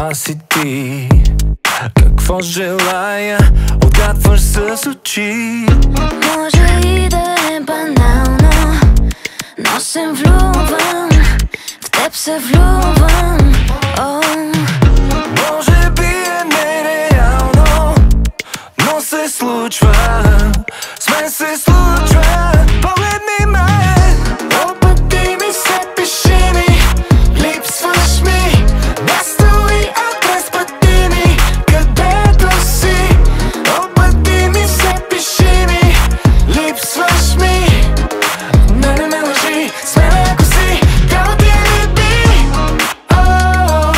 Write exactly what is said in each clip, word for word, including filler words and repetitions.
аз и ти. Какво желая, отгадваш с очи. Може и да е банално, но се влюбвам, в теб се влюбвам. Oh. Може би е нереално, но се случва, с мен се случва. Погледни ме, опъти ми се, пиши ми, липсваш ми, да стои адрес, пъти ми, където си. Опъти ми се, пиши ми, липсваш ми, не, не ме лъжи, смеле ако си, трябва ти е алиби. О,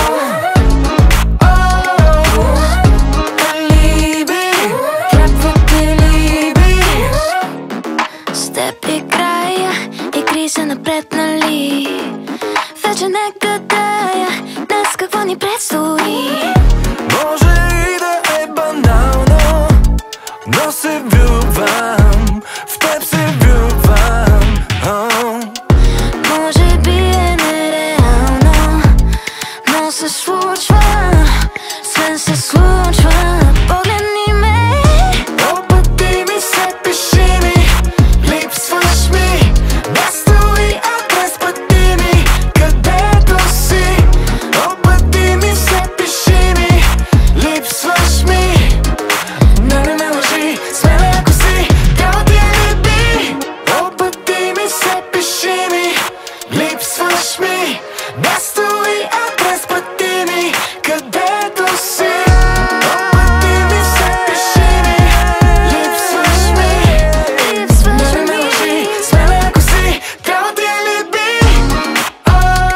о, алиби, трябва ти алиби. С теб играя, игри се напред, нали? Вече нека тая, днес какво ни предстои. Може и да е банално, но се влюбвам, в теб се влюбвам. Oh. Може би е нереално, но се случва, с мен се случва. Погледни ме, опъти ми се, пиши ми, липсваш ми, да стои адрес, пъти ми, където си. Опъти ми се, пиши ми, липсваш ми, не, не ме лъжи, смеле ако си, трябва ти е алиби. Опъти ми се, пиши ми, липсваш ми, да стои адрес, пъти ми, където си. Опъти ми се, пиши ми, липсваш ми, не, не ме лъжи, смеле ако си, трябва ти е алиби. О,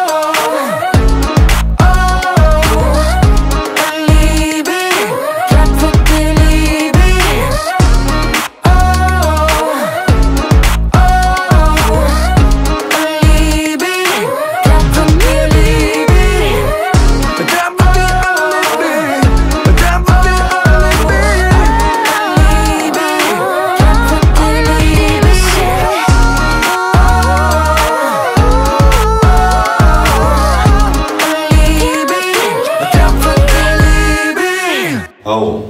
о, алиби, трябва ти е алиби. О, о, алиби, трябва ми е алиби. Трябва ти е алиби, трябва ти е алиби. Алиби, трябва ти е алиби. Алиби, трябва ти е алиби. Ау,